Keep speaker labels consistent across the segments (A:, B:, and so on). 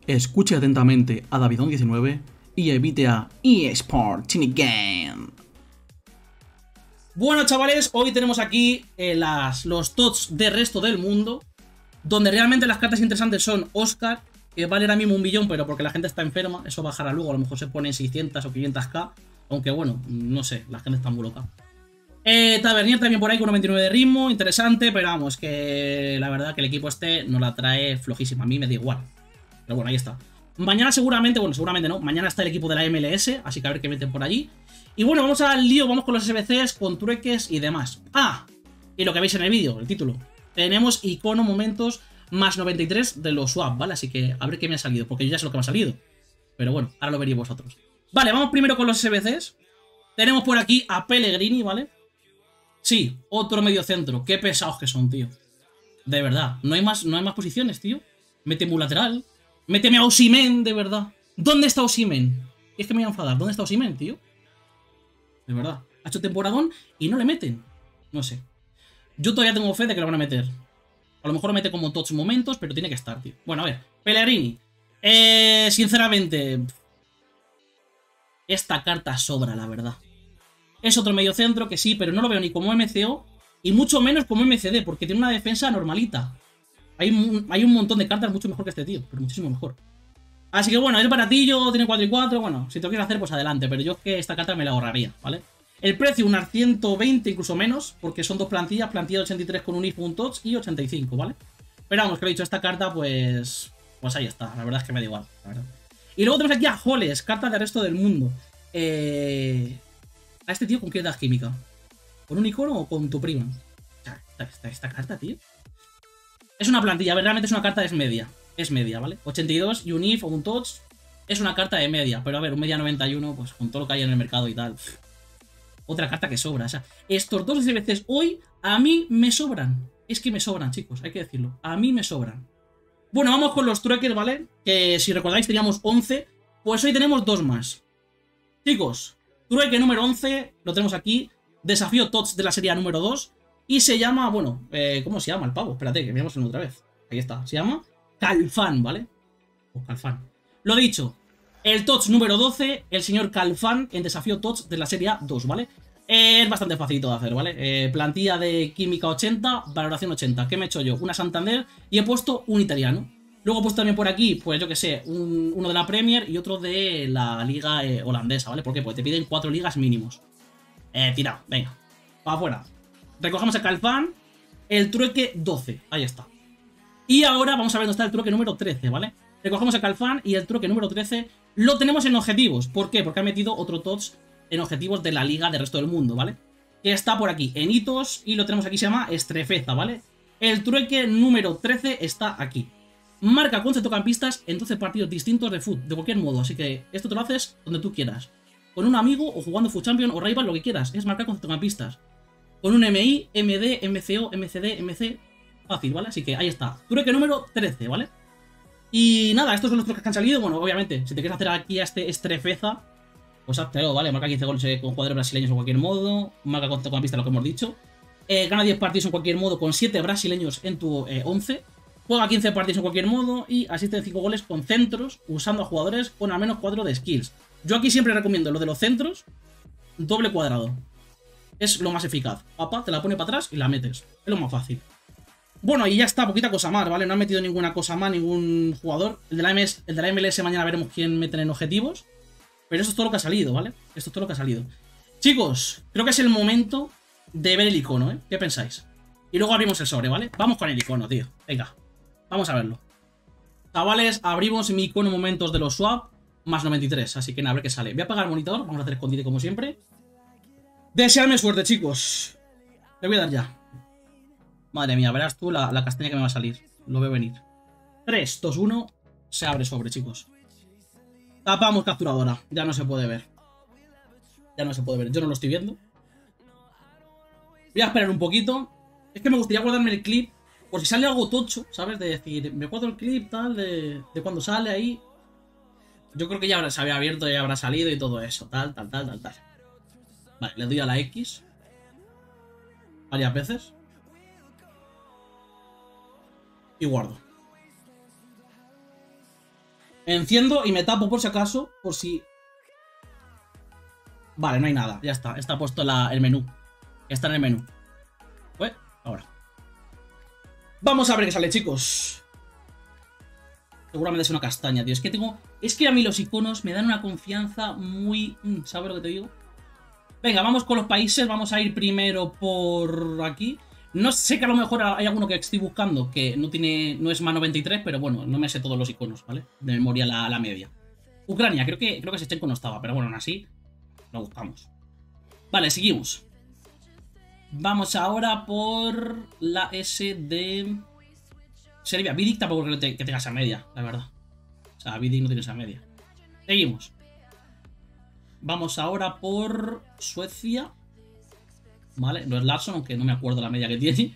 A: escuche atentamente a Davidon19 y evite a eSport Game. Bueno, chavales, hoy tenemos aquí los TOTS de resto del mundo, donde realmente las cartas interesantes son Oscar, que vale ahora mismo 1 billón, pero porque la gente está enferma, eso bajará luego, a lo mejor se pone en 600 o 500k, aunque bueno, no sé, la gente está muy loca. Tavernier también por ahí con 1.29 de ritmo, interesante, pero vamos, que la verdad que el equipo este nos la trae flojísima, a mí me da igual. Pero bueno, ahí está. Mañana seguramente, bueno, seguramente no, mañana está el equipo de la MLS, así que a ver qué meten por allí. Y bueno, vamos al lío, vamos con los SBCs, con trueques y demás. Ah, y lo que veis en el vídeo, el título. Tenemos icono momentos más 93 de los swap, ¿vale? Así que a ver qué me ha salido, porque yo ya sé lo que me ha salido. Pero bueno, ahora lo veréis vosotros. Vale, vamos primero con los SBCs. Tenemos por aquí a Pellegrini, ¿vale? Sí, otro medio centro. Qué pesados que son, tío. De verdad, no hay más posiciones, tío. Méteme un lateral. Méteme a Osimhen, de verdad. ¿Dónde está Osimhen? Es que me voy a enfadar. ¿Dónde está Osimhen, tío? De verdad. Ha hecho temporadón y no le meten. No sé. Yo todavía tengo fe de que lo van a meter. A lo mejor lo mete como todos momentos, pero tiene que estar, tío. Bueno, a ver. Pellegrini. Sinceramente, esta carta sobra, la verdad. Es otro medio centro que sí, pero no lo veo ni como MCO y mucho menos como MCD, porque tiene una defensa normalita. Hay un montón de cartas mucho mejor que este tío, pero muchísimo mejor. Así que bueno, es baratillo, tiene 4 y 4, bueno, si te lo quieres hacer, pues adelante, pero yo es que esta carta me la ahorraría, ¿vale? El precio, unas 120, incluso menos, porque son dos plantillas, plantilla de 83 con un if, un touch y 85, ¿vale? Pero vamos, que lo he dicho, esta carta, pues ahí está, la verdad es que me da igual, la verdad. Y luego tenemos aquí a Holes, carta del resto del mundo. ¿A este tío con qué das química? ¿Con un icono o con tu prima? Esta carta, tío. Es una plantilla, realmente es una carta, es media. Es media, ¿vale? 82 y un if o un touch es una carta de media. Pero a ver, un media 91, pues con todo lo que hay en el mercado y tal. Otra carta que sobra. O sea, estos dos SBCs hoy a mí me sobran. Es que me sobran, chicos, hay que decirlo. A mí me sobran. Bueno, vamos con los trueques, ¿vale? Que si recordáis teníamos 11. Pues hoy tenemos 2 más. Chicos, trueque número 11, lo tenemos aquí. Desafío TOTS de la serie número 2. Y se llama, bueno, ¿cómo se llama el pavo? Espérate, que miramos otra vez. Ahí está, se llama Calfan, ¿vale? O Calfan. Lo dicho, el TOTS número 12, el señor Calfan en desafío TOTS de la serie 2, ¿vale? Es bastante facilito de hacer, ¿vale? Plantilla de química 80, valoración 80. ¿Qué me he hecho yo? Una Santander y he puesto un italiano. Luego he puesto también por aquí, pues yo que sé, uno de la Premier y otro de la liga holandesa, ¿vale? ¿Por qué? Porque te piden 4 ligas mínimos. Tirado, venga, para afuera. Recogemos el Calfan, el trueque 12, ahí está. Y ahora vamos a ver dónde está el trueque número 13, ¿vale? Recogemos el Calfan y el trueque número 13 lo tenemos en objetivos. ¿Por qué? Porque ha metido otro TOTS en objetivos de la liga del resto del mundo, ¿vale? Que está por aquí, en hitos, y lo tenemos aquí, se llama Estrefeza, ¿vale? El trueque número 13 está aquí. Marca con centrocampistas en 12 partidos distintos de fútbol, de cualquier modo, así que esto te lo haces donde tú quieras. Con un amigo o jugando Foot Champion o Rival, lo que quieras, es marcar con centrocampistas. Con un MI, MD, MCO, MCD, MC, fácil, ¿vale? Así que ahí está, trueque número 13, ¿vale? Y nada, estos son los truques que han salido. Bueno, obviamente, si te quieres hacer aquí a este Estrefeza, pues háztelo, ¿vale? Marca 15 goles con jugadores brasileños en cualquier modo, marca con centrocampista, lo que hemos dicho. Gana 10 partidos en cualquier modo con 7 brasileños en tu 11. Juega 15 partidos en cualquier modo y asiste de 5 goles con centros, usando a jugadores con al menos 4 de skills. Yo aquí siempre recomiendo lo de los centros, doble cuadrado. Es lo más eficaz. Papá, te la pone para atrás y la metes. Es lo más fácil. Bueno, y ya está, poquita cosa más, ¿vale? No han metido ninguna cosa más, ningún jugador. El de la MLS mañana veremos quién meten en objetivos. Pero eso es todo lo que ha salido, ¿vale? Esto es todo lo que ha salido. Chicos, creo que es el momento de ver el icono, ¿eh? ¿Qué pensáis? Y luego abrimos el sobre, ¿vale? Vamos con el icono, tío. Venga, vamos a verlo. Chavales, abrimos mi icono momentos de los swap más 93, así que nada, a ver qué sale. Voy a apagar el monitor, vamos a hacer escondite como siempre. Deseadme suerte, chicos. Le voy a dar ya. Madre mía, verás tú la castaña que me va a salir. Lo veo venir. 3, 2, 1. Se abre sobre, chicos. Tapamos capturadora. Ya no se puede ver. Ya no se puede ver. Yo no lo estoy viendo. Voy a esperar un poquito. Es que me gustaría guardarme el clip. Por si sale algo tocho, ¿sabes? De decir, me guardo el clip, tal, de cuando sale ahí. Yo creo que ya se había abierto, ya habrá salido y todo eso. Tal. Vale, le doy a la X. Varias veces. Y guardo. Enciendo y me tapo por si acaso, por si... Vale, no hay nada, ya está. Está puesto el menú. Está en el menú. Pues, ahora. Vamos a ver qué sale, chicos. Seguramente es una castaña, tío. Es que tengo... Es que a mí los iconos me dan una confianza muy... ¿Sabes lo que te digo? Venga, vamos con los países. Vamos a ir primero por aquí. No sé que a lo mejor hay alguno que estoy buscando que no es más 93, pero bueno, no me sé todos los iconos, ¿vale? De memoria la media. Ucrania, creo que Sechenko no estaba, pero bueno, aún así lo buscamos. Vale, seguimos. Vamos ahora por la S de... Serbia. Vidic tampoco creo que tenga esa media, la verdad. O sea, Vidic no tiene esa media. Seguimos. Vamos ahora por Suecia. Vale, no es Larsson, aunque no me acuerdo la media que tiene.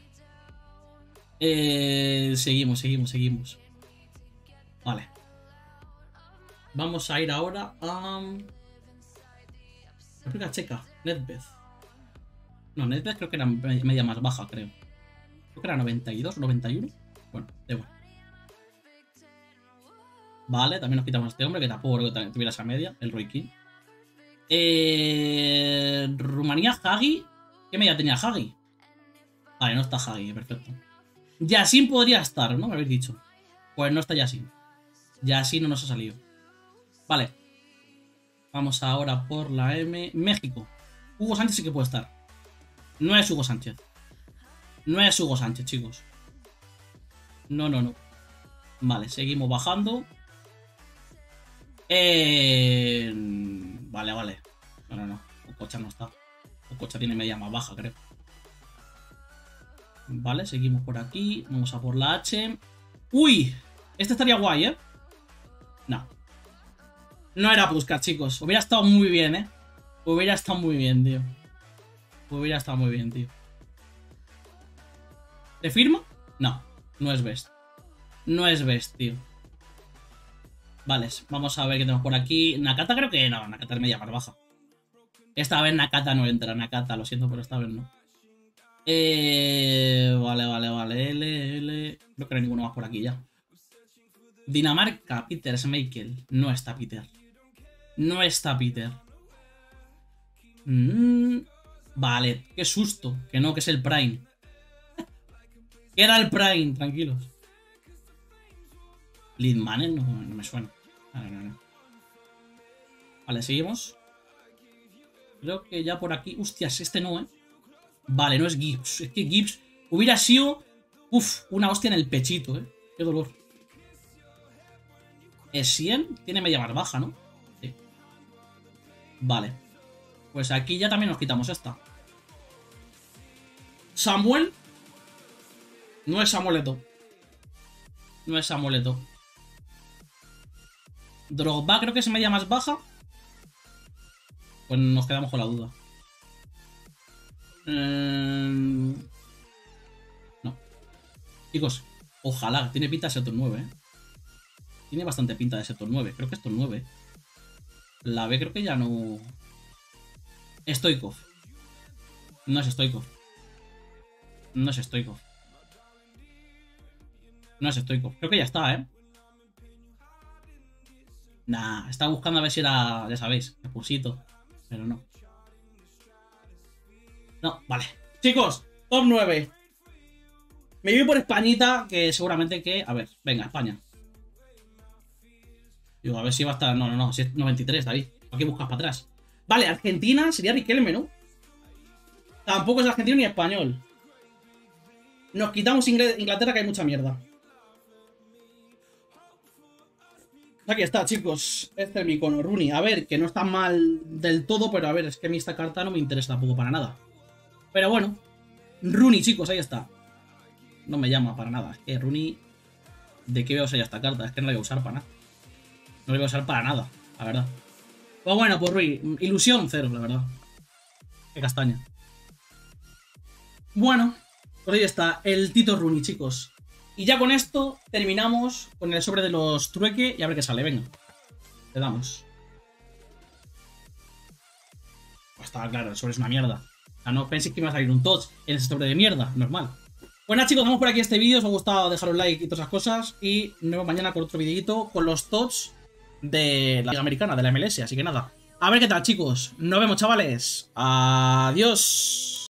A: Seguimos. Vale. Vamos a ir ahora a... República Checa. Nedved. No, Nedved creo que era media más baja, creo. Creo que era 92, 91. Bueno, da igual. Vale, también nos quitamos a este hombre, que tampoco creo que tuviera esa media, el Roy King. Rumanía, Hagi. ¿Qué media tenía Hagi? Vale, no está Hagi, perfecto. Yassin podría estar, ¿no? Me habéis dicho. Pues no está Yassin. Yassin no nos ha salido. Vale. Vamos ahora por la M. México. Hugo Sánchez sí que puede estar. No es Hugo Sánchez. No es Hugo Sánchez, chicos. No. Vale, seguimos bajando. Vale. No. Ococha no está. Ococha tiene media más baja, creo. Vale, seguimos por aquí. Vamos a por la H. ¡Uy! Este estaría guay, ¿eh? No. No era Puskás, chicos. Hubiera estado muy bien, ¿eh? Hubiera estado muy bien, tío. ¿Te firma? No. No es Best. No es Best, tío. Vale, vamos a ver qué tenemos por aquí. Nakata creo que no. Nakata es media más baja. Esta vez Nakata no entra. Nakata, lo siento, pero esta vez no. Vale. L. Creo que no hay ninguno más por aquí ya. Dinamarca, Peter Schmeichel. No está Peter. Vale, qué susto. Que no, que es el Prime. Que era el Prime, tranquilos. Lidmanen no me suena. No. Vale, seguimos. Creo que ya por aquí... Hostias, este no, ¿eh? Vale, no es Gibbs. Es que Gibbs hubiera sido... Uf, una hostia en el pechito, ¿eh? Qué dolor. Essien tiene media más baja, ¿no? Sí. Vale. Pues aquí ya también nos quitamos esta. Samuel. No es Samuel Eto'o. Drogba creo que es media más baja. Pues nos quedamos con la duda. No. Chicos, ojalá. Tiene pinta de ser top 9, ¿eh? Tiene bastante pinta de ser top 9. Creo que es top 9. La B creo que ya no... Stoichkov. No es Stoichkov. Creo que ya está, ¿eh? Nah, estaba buscando a ver si era... Ya sabéis, el pulsito. Pero no. No, vale. Chicos, top 9. Me voy por Españita, que seguramente que... A ver, venga, España. Digo, a ver si va a estar... No, si es 93, David. ¿Para qué buscas para atrás? Vale, Argentina sería Riquelme, ¿no? Tampoco es argentino ni español. Nos quitamos Inglaterra, que hay mucha mierda. Aquí está, chicos. Este es mi icono, Rooney. A ver, que no está mal del todo, pero a ver, es que a mí esta carta no me interesa tampoco para nada. Pero bueno. Rooney, chicos, ahí está. No me llama para nada. Es que Rooney... ¿De qué voy a usar ya esta carta? Es que no la voy a usar para nada. No la voy a usar para nada, la verdad. Pues bueno, pues Rooney. Ilusión cero, la verdad. Qué castaña. Bueno, pues ahí está. El Tito Rooney, chicos. Y ya con esto terminamos con el sobre de los trueque y a ver qué sale. Venga, le damos. Pues estaba claro, el sobre es una mierda. O sea, no penséis que me va a salir un touch en ese sobre de mierda, normal. Bueno, chicos, dejamos por aquí este vídeo. Si os ha gustado, dejar un like y todas esas cosas. Y nos vemos mañana con otro videito con los tots de la Liga Americana, de la MLS. Así que nada, a ver qué tal, chicos. Nos vemos, chavales. Adiós.